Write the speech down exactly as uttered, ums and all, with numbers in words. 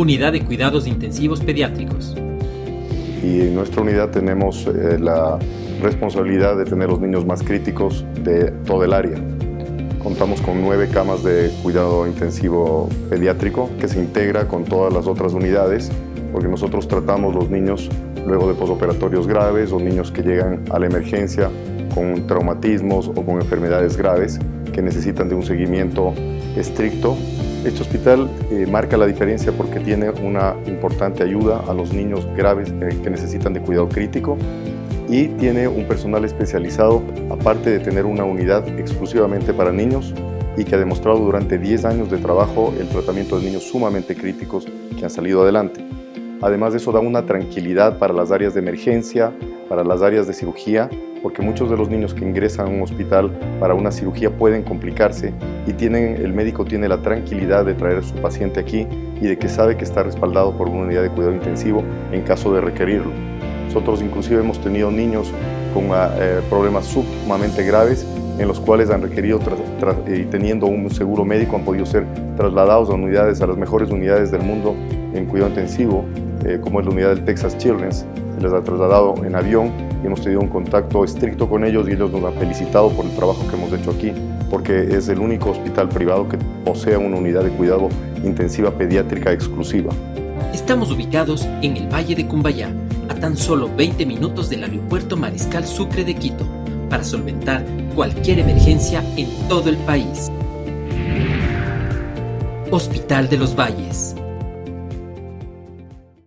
Unidad de Cuidados Intensivos Pediátricos. Y en nuestra unidad tenemos eh, la responsabilidad de tener los niños más críticos de todo el área. Contamos con nueve camas de cuidado intensivo pediátrico que se integra con todas las otras unidades, porque nosotros tratamos los niños luego de posoperatorios graves o niños que llegan a la emergencia con traumatismos o con enfermedades graves que necesitan de un seguimiento estricto. Este hospital eh, marca la diferencia porque tiene una importante ayuda a los niños graves eh, que necesitan de cuidado crítico y tiene un personal especializado, aparte de tener una unidad exclusivamente para niños y que ha demostrado durante diez años de trabajo el tratamiento de niños sumamente críticos que han salido adelante. Además de eso, da una tranquilidad para las áreas de emergencia, para las áreas de cirugía, porque muchos de los niños que ingresan a un hospital para una cirugía pueden complicarse y tienen, el médico tiene la tranquilidad de traer a su paciente aquí y de que sabe que está respaldado por una unidad de cuidado intensivo en caso de requerirlo. Nosotros inclusive hemos tenido niños con eh, problemas sumamente graves en los cuales han requerido, y teniendo un seguro médico, han podido ser trasladados a unidades, a las mejores unidades del mundo en cuidado intensivo, eh, como es la unidad del Texas Children's. Se les ha trasladado en avión y hemos tenido un contacto estricto con ellos y ellos nos han felicitado por el trabajo que hemos hecho aquí, porque es el único hospital privado que posee una unidad de cuidado intensiva pediátrica exclusiva. Estamos ubicados en el Valle de Cumbayá, a tan solo veinte minutos del Aeropuerto Mariscal Sucre de Quito, para solventar cualquier emergencia en todo el país. Hospital de los Valles.